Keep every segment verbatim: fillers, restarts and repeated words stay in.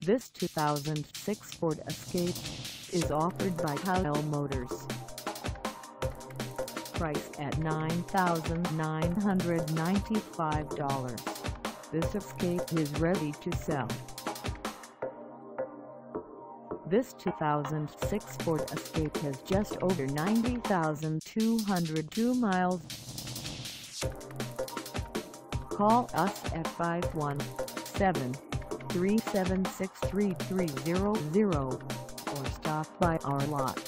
This two thousand six Ford Escape is offered by Howell Motors. Price at nine thousand nine hundred ninety-five dollars. This Escape is ready to sell. This two thousand six Ford Escape has just over ninety thousand two hundred two miles. Call us at five one seven, three seven six, three three zero zero or stop by our lot.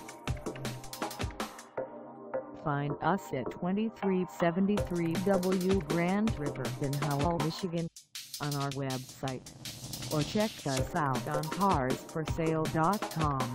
Find us at twenty-three seventy-three W Grand River in Howell, Michigan on our website, or check us out on cars for sale dot com.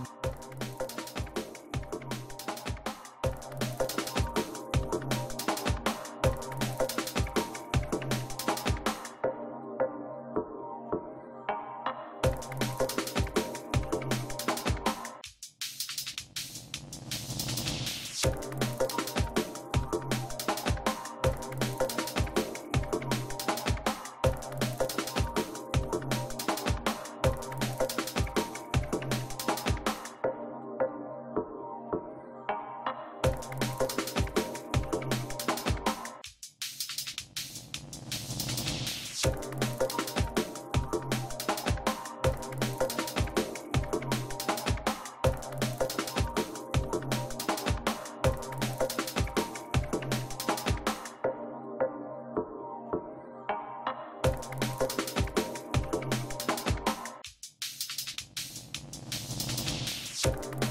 You